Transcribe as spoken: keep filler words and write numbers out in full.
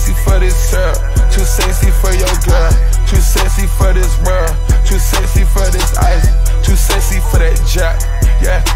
sexy for this syrup, too sexy for your girl, too sexy for this world, too sexy for this ice, too sexy for that jack. Yeah,